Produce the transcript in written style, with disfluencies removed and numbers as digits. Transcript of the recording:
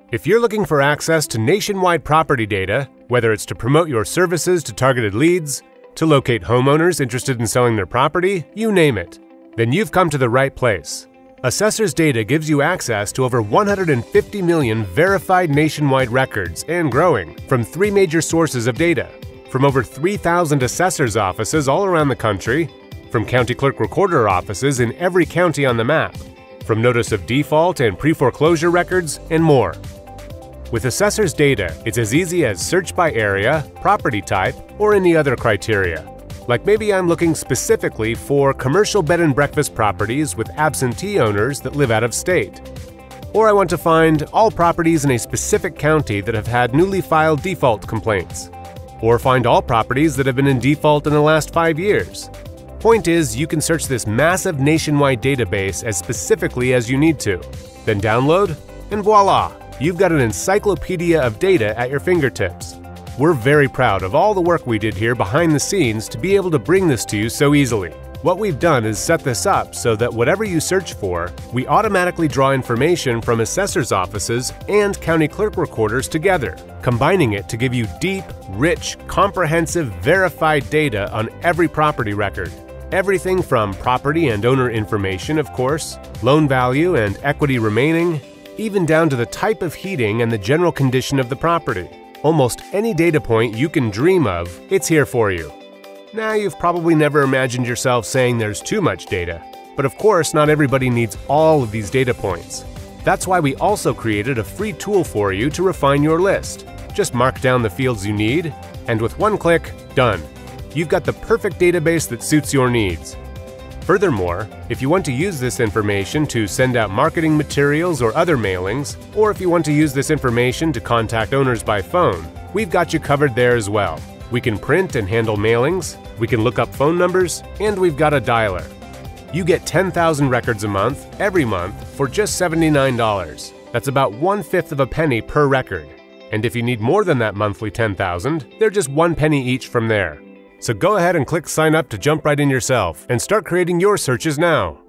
If you're looking for access to nationwide property data, whether it's to promote your services to targeted leads, to locate homeowners interested in selling their property, you name it, then you've come to the right place. Assessors Data gives you access to over 150 million verified nationwide records and growing from 3 major sources of data, from over 3,000 assessors' offices all around the country, from county clerk recorder offices in every county on the map, from notice of default and pre-foreclosure records, and more. With Assessors Data, it's as easy as search by area, property type, or any other criteria. Like maybe I'm looking specifically for commercial bed and breakfast properties with absentee owners that live out of state. Or I want to find all properties in a specific county that have had newly filed default complaints. Or find all properties that have been in default in the last 5 years. Point is, you can search this massive nationwide database as specifically as you need to. Then download, and voila! You've got an encyclopedia of data at your fingertips. We're very proud of all the work we did here behind the scenes to be able to bring this to you so easily. What we've done is set this up so that whatever you search for, we automatically draw information from assessors' offices and county clerk recorders together, combining it to give you deep, rich, comprehensive, verified data on every property record. Everything from property and owner information, of course, loan value and equity remaining, even down to the type of heating and the general condition of the property. Almost any data point you can dream of, it's here for you. Now, you've probably never imagined yourself saying there's too much data, but of course not everybody needs all of these data points. That's why we also created a free tool for you to refine your list. Just mark down the fields you need, and with one click, done. You've got the perfect database that suits your needs. Furthermore, if you want to use this information to send out marketing materials or other mailings, or if you want to use this information to contact owners by phone, we've got you covered there as well. We can print and handle mailings, we can look up phone numbers, and we've got a dialer. You get 10,000 records a month, every month, for just $79. That's about 1/5 of a penny per record. And if you need more than that monthly 10,000, they're just 1 penny each from there. So go ahead and click sign up to jump right in yourself and start creating your searches now.